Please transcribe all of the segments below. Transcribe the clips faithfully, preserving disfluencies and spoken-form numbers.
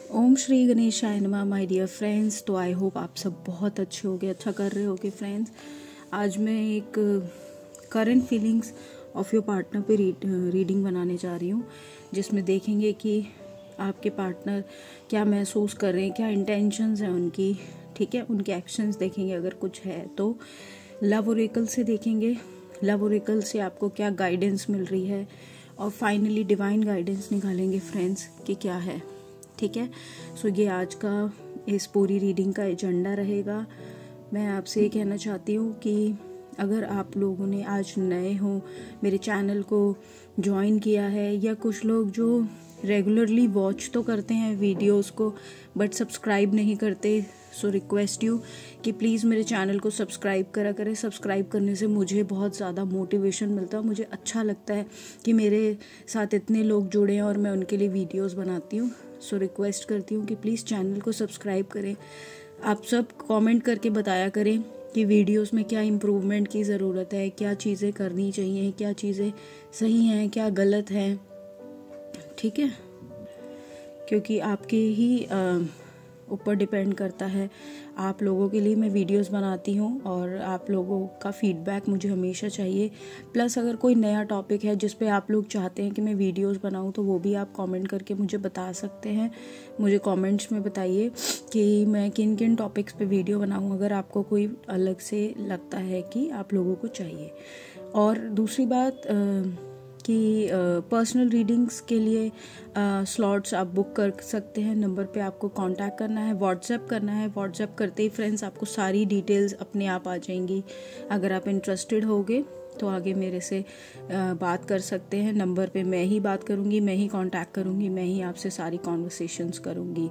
ओम श्री गणेशाय नमः my dear friends. तो आई होप आप सब बहुत अच्छे होगे, अच्छा कर रहे होगे फ्रेंड्स। आज मैं एक current feelings of your partner पे रीड, रीडिंग बनाने जा रही हूँ, जिसमें देखेंगे कि आपके पार्टनर क्या महसूस कर रहे हैं, क्या इंटेंशंस हैं उनकी, ठीक है। उनके एक्शंस देखेंगे अगर कुछ है तो। लव ओरेकल से देखेंगे, लव ओरेकल से आपको क्या गाइडेंस मिल रही है, और फाइनली डिवाइन गाइडेंस निकालेंगे फ्रेंड्स कि क्या है, ठीक है। सो ये आज का इस पूरी रीडिंग का एजेंडा रहेगा। मैं आपसे ये कहना चाहती हूँ कि अगर आप लोगों ने आज नए हो, मेरे चैनल को ज्वाइन किया है, या कुछ लोग जो रेगुलरली वॉच तो करते हैं वीडियोस को बट सब्सक्राइब नहीं करते, सो रिक्वेस्ट यू कि प्लीज़ मेरे चैनल को सब्सक्राइब करा करें। सब्सक्राइब करने से मुझे बहुत ज़्यादा मोटिवेशन मिलता है, मुझे अच्छा लगता है कि मेरे साथ इतने लोग जुड़े हैं और मैं उनके लिए वीडियोस बनाती हूँ। सो रिक्वेस्ट करती हूँ कि प्लीज़ चैनल को सब्सक्राइब करें। आप सब कमेंट करके बताया करें कि वीडियोस में क्या इम्प्रूवमेंट की ज़रूरत है, क्या चीज़ें करनी चाहिए, क्या चीज़ें सही हैं, क्या गलत हैं, ठीक है। क्योंकि आपके ही ऊपर डिपेंड करता है। आप लोगों के लिए मैं वीडियोस बनाती हूँ और आप लोगों का फीडबैक मुझे हमेशा चाहिए। प्लस अगर कोई नया टॉपिक है जिस पे आप लोग चाहते हैं कि मैं वीडियोस बनाऊँ तो वो भी आप कमेंट करके मुझे बता सकते हैं। मुझे कमेंट्स में बताइए कि मैं किन किन टॉपिक्स पे वीडियो बनाऊँ, अगर आपको कोई अलग से लगता है कि आप लोगों को चाहिए। और दूसरी बात आ, कि पर्सनल रीडिंग्स के लिए स्लॉट्स आप बुक कर सकते हैं। नंबर पे आपको कांटेक्ट करना है, व्हाट्सएप करना है। व्हाट्सएप करते ही फ्रेंड्स आपको सारी डिटेल्स अपने आप आ जाएंगी। अगर आप इंटरेस्टेड होगे तो आगे मेरे से आ, बात कर सकते हैं। नंबर पे मैं ही बात करूँगी, मैं ही कांटेक्ट करूँगी, मैं ही आपसे सारी कॉन्वर्सेशंस करूँगी,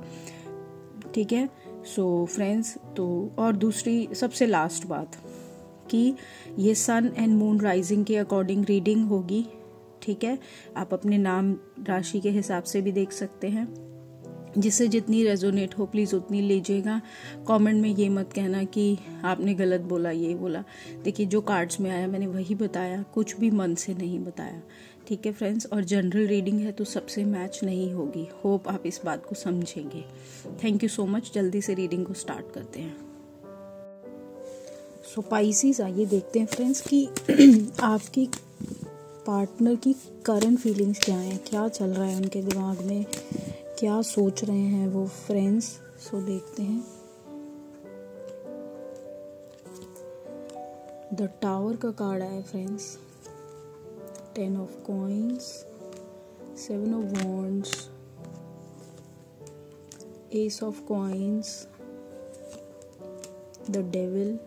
ठीक है। सो फ्रेंड्स, तो और दूसरी सबसे लास्ट बात कि ये सन एंड मून राइजिंग के अकॉर्डिंग रीडिंग होगी, ठीक है। आप अपने नाम राशि के हिसाब से भी देख सकते हैं। जिससे जितनी रेजोनेट हो प्लीज़ उतनी लीजिएगा। कमेंट में ये मत कहना कि आपने गलत बोला, ये बोला। देखिए जो कार्ड्स में आया मैंने वही बताया, कुछ भी मन से नहीं बताया, ठीक है फ्रेंड्स। और जनरल रीडिंग है तो सबसे मैच नहीं होगी। होप आप इस बात को समझेंगे। Thank you so much. जल्दी से रीडिंग को स्टार्ट करते हैं। सो पाइसिस, आइए देखते हैं फ्रेंड्स कि आपकी पार्टनर की करंट फीलिंग्स क्या हैं, क्या चल रहा है उनके दिमाग में, क्या सोच रहे हैं वो फ्रेंड्स। सो देखते हैं। द टावर का कार्ड आया friends, ten of coins, seven of wands, ace of coins, the devil.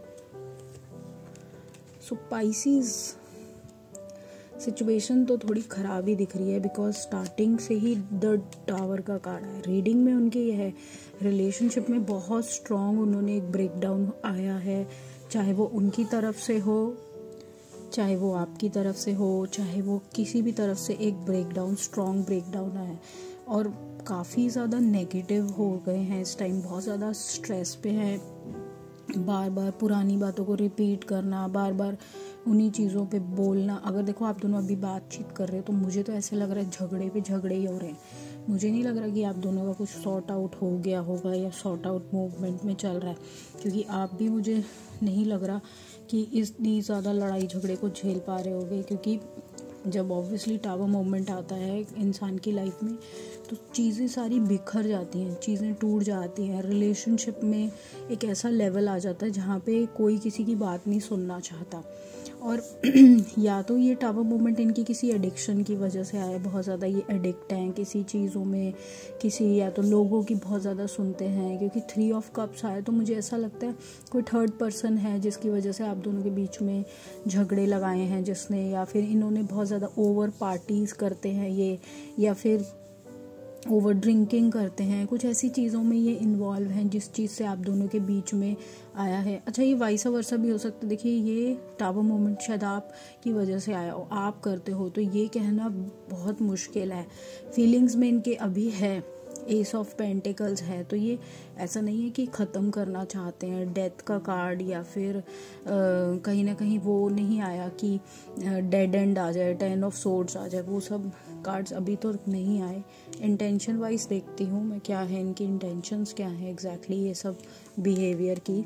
So Pisces, situation तो थोड़ी ख़राब ही दिख रही है, बिकॉज स्टार्टिंग से ही द टावर का कार्ड है। रीडिंग में उनके ये है, रिलेशनशिप में बहुत स्ट्रॉन्ग उन्होंने एक ब्रेकडाउन आया है। चाहे वो उनकी तरफ से हो, चाहे वो आपकी तरफ से हो, चाहे वो किसी भी तरफ से एक ब्रेकडाउन, स्ट्रॉन्ग ब्रेकडाउन आया है। और काफ़ी ज़्यादा नेगेटिव हो गए हैं इस टाइम, बहुत ज़्यादा स्ट्रेस पे हैं। बार बार पुरानी बातों को रिपीट करना, बार बार उन्हीं चीज़ों पे बोलना। अगर देखो आप दोनों अभी बातचीत कर रहे हो तो मुझे तो ऐसे लग रहा है झगड़े पे झगड़े ही हो रहे हैं। मुझे नहीं लग रहा कि आप दोनों का कुछ सॉर्ट आउट हो गया होगा या सॉर्ट आउट मूवमेंट में चल रहा है, क्योंकि आप भी, मुझे नहीं लग रहा कि इतनी ज़्यादा लड़ाई झगड़े को झेल पा रहे होगे। क्योंकि जब ऑब्वियसली टावर मूवमेंट आता है इंसान की लाइफ में तो चीज़ें सारी बिखर जाती हैं, चीज़ें टूट जाती हैं। रिलेशनशिप में एक ऐसा लेवल आ जाता है जहाँ पे कोई किसी की बात नहीं सुनना चाहता। और या तो ये टावर मूवमेंट इनकी किसी एडिक्शन की वजह से आया, बहुत ज़्यादा ये एडिक्ट हैं किसी चीज़ों में, किसी या तो लोगों की बहुत ज़्यादा सुनते हैं। क्योंकि थ्री ऑफ कप्स आया तो मुझे ऐसा लगता है कोई थर्ड पर्सन है जिसकी वजह से आप दोनों के बीच में झगड़े लगाए हैं जिसने, या फिर इन्होंने बहुत ज़्यादा ओवर पार्टीज़ करते हैं ये, या फिर ओवर ड्रिंकिंग करते हैं, कुछ ऐसी चीज़ों में ये इन्वॉल्व हैं जिस चीज़ से आप दोनों के बीच में आया है। अच्छा, ये वाइस वर्सा भी हो सकता है। देखिए ये टावर मोमेंट शायद आप की वजह से आया हो, आप करते हो, तो ये कहना बहुत मुश्किल है। फीलिंग्स में इनके अभी है, एस ऑफ पेंटिकल्स है, तो ये ऐसा नहीं है कि ख़त्म करना चाहते हैं। डेथ का कार्ड या फिर आ, कहीं ना कहीं वो नहीं आया कि डेड एंड आ जाए, टेन ऑफ सोर्ड्स आ जाए, वो सब कार्ड्स अभी तो नहीं आए। इंटेंशन वाइज देखती हूँ मैं क्या है, इनकी इंटेंशंस क्या है एग्जैक्टली ये सब बिहेवियर की।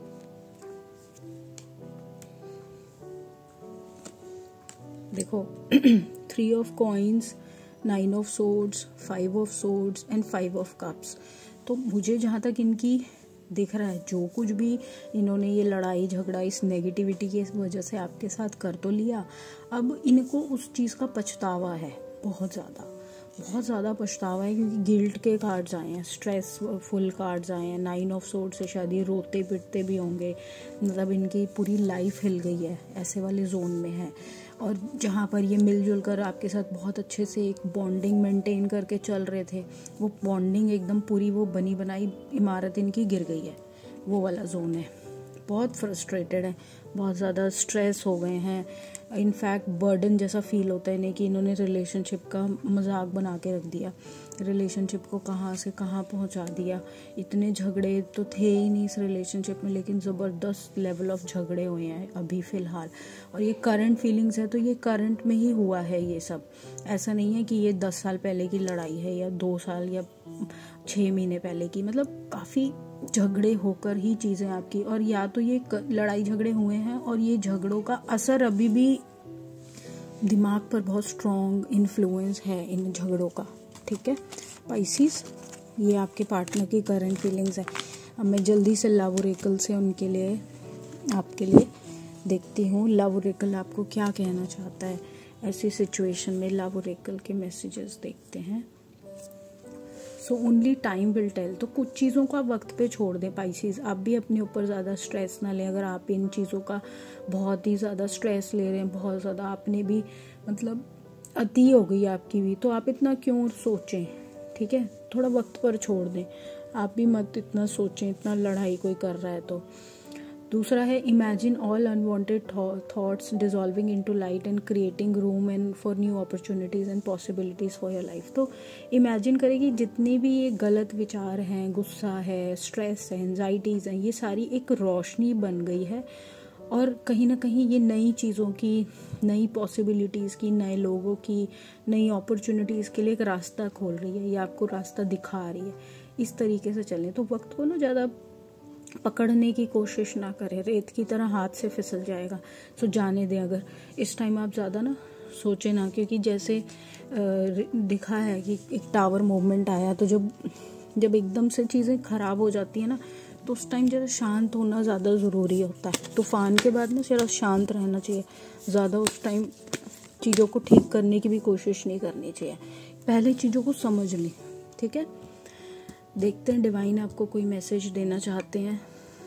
देखो three of coins, nine of swords, five of swords and five of cups. तो मुझे जहाँ तक इनकी दिख रहा है, जो कुछ भी इन्होंने ये लड़ाई झगड़ा इस नेगेटिविटी की वजह से आपके साथ कर तो लिया, अब इनको उस चीज़ का पछतावा है, बहुत ज़्यादा बहुत ज़्यादा पछतावा है, क्योंकि गिल्ट के कार्ड्स आए हैं, स्ट्रेसफुल कार्ड्स आए हैं। नाइन ऑफ सोर्ड्स से शायद ये रोते पिटते भी होंगे, मतलब इनकी पूरी लाइफ हिल गई है, ऐसे वाले जोन में है। और जहाँ पर ये मिलजुल कर आपके साथ बहुत अच्छे से एक बॉन्डिंग मेंटेन करके चल रहे थे, वो बॉन्डिंग एकदम पूरी वो बनी बनाई इमारत इनकी गिर गई है, वो वाला जोन है। बहुत फ्रस्ट्रेटेड है, बहुत ज़्यादा स्ट्रेस हो गए हैं। इनफैक्ट बर्डन जैसा फील होता है इन्हें कि इन्होंने रिलेशनशिप का मजाक बना के रख दिया, रिलेशनशिप को कहाँ से कहाँ पहुँचा दिया। इतने झगड़े तो थे ही नहीं इस रिलेशनशिप में, लेकिन ज़बरदस्त लेवल ऑफ झगड़े हुए हैं अभी फ़िलहाल। और ये करंट फीलिंग्स है, तो ये करंट में ही हुआ है ये सब। ऐसा नहीं है कि ये दस साल पहले की लड़ाई है या दो साल या छः महीने पहले की, मतलब काफ़ी झगड़े होकर ही चीज़ें आपकी। और या तो ये लड़ाई झगड़े हुए हैं और ये झगड़ों का असर अभी भी दिमाग पर बहुत स्ट्रॉन्ग इन्फ्लुएंस है इन झगड़ों का, ठीक है पाइसिस। ये आपके पार्टनर की करंट फीलिंग्स है। अब मैं जल्दी से लव ओरेकल से उनके लिए आपके लिए देखती हूँ, लव ओरेकल आपको क्या कहना चाहता है ऐसी सिचुएशन में। लव ओरेकल के मैसेजेस देखते हैं। So only time will tell. तो कुछ चीज़ों को आप वक्त पे छोड़ दें पाइसिस, आप भी अपने ऊपर ज़्यादा स्ट्रेस ना लें। अगर आप इन चीज़ों का बहुत ही ज़्यादा स्ट्रेस ले रहे हैं, बहुत ज़्यादा आपने भी मतलब अति हो गई आपकी भी, तो आप इतना क्यों सोचें, ठीक है, थोड़ा वक्त पर छोड़ दें। आप भी मत इतना सोचें, इतना लड़ाई कोई कर रहा है तो। दूसरा है imagine all unwanted thoughts dissolving into light and creating room and for new opportunities and possibilities for your life. तो इमेजिन करें कि जितने भी ये गलत विचार हैं, गुस्सा है, स्ट्रेस है, एंजाइटीज़ हैं, ये सारी एक रोशनी बन गई है और कहीं ना कहीं ये नई चीज़ों की, नई पॉसिबिलिटीज़ की, नए लोगों की, नई अपॉर्चुनिटीज़ के लिए एक रास्ता खोल रही है, ये आपको रास्ता दिखा रही है। इस तरीके से चलें। तो वक्त को ना ज़्यादा पकड़ने की कोशिश ना करें, रेत की तरह हाथ से फिसल जाएगा, सो जाने दें। अगर इस टाइम आप ज़्यादा ना सोचें ना, क्योंकि जैसे दिखा है कि एक टावर मूवमेंट आया, तो जब जब एकदम से चीज़ें ख़राब हो जाती है ना, तो उस टाइम ज़रा शांत होना ज़्यादा ज़रूरी होता है। तूफान के बाद ना ज़रा शांत रहना चाहिए, ज़्यादा उस टाइम चीज़ों को ठीक करने की भी कोशिश नहीं करनी चाहिए। पहले चीज़ों को समझ लें, ठीक है। देखते हैं डिवाइन आपको कोई मैसेज देना चाहते हैं।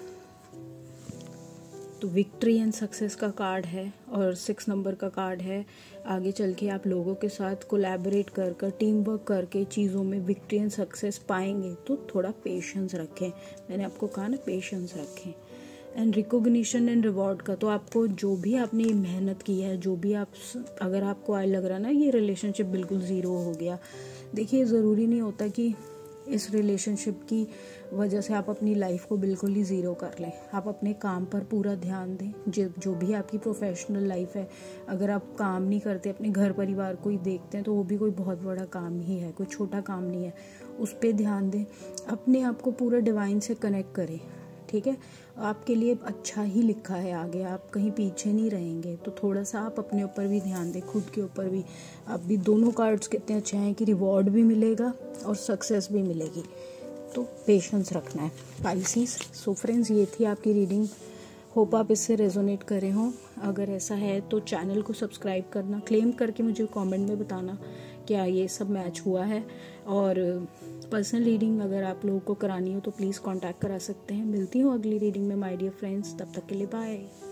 तो विक्ट्री एंड सक्सेस का कार्ड है और सिक्स नंबर का कार्ड है। आगे चल के आप लोगों के साथ कोलैबोरेट कर कर टीम वर्क करके चीज़ों में विक्ट्री एंड सक्सेस पाएंगे, तो थोड़ा पेशेंस रखें। मैंने आपको कहा ना पेशेंस रखें। एंड रिकॉग्निशन एंड रिवॉर्ड का, तो आपको जो भी आपने मेहनत की है, जो भी आप, अगर आपको आज लग रहा है ना ये रिलेशनशिप बिल्कुल ज़ीरो हो गया, देखिए ज़रूरी नहीं होता कि इस रिलेशनशिप की वजह से आप अपनी लाइफ को बिल्कुल ही ज़ीरो कर लें। आप अपने काम पर पूरा ध्यान दें। जो जो भी आपकी प्रोफेशनल लाइफ है, अगर आप काम नहीं करते, अपने घर परिवार को ही देखते हैं, तो वो भी कोई बहुत बड़ा काम ही है, कोई छोटा काम नहीं है। उस पर ध्यान दें, अपने आप को पूरा डिवाइन से कनेक्ट करें, ठीक है। आपके लिए अच्छा ही लिखा है आगे, आप कहीं पीछे नहीं रहेंगे। तो थोड़ा सा आप अपने ऊपर भी ध्यान दें, खुद के ऊपर भी। आप भी दोनों कार्ड्स कितने अच्छे हैं कि रिवॉर्ड भी मिलेगा और सक्सेस भी मिलेगी। तो पेशेंस रखना है पाइसिस। सो फ्रेंड्स, ये थी आपकी रीडिंग। होप आप इससे रेजोनेट करे हों। अगर ऐसा है तो चैनल को सब्सक्राइब करना, क्लेम करके मुझे कमेंट में बताना क्या ये सब मैच हुआ है। और पर्सनल रीडिंग अगर आप लोगों को करानी हो तो प्लीज़ कांटेक्ट करा सकते हैं। मिलती हूँ अगली रीडिंग में माय डियर फ्रेंड्स, तब तक के लिए बाय।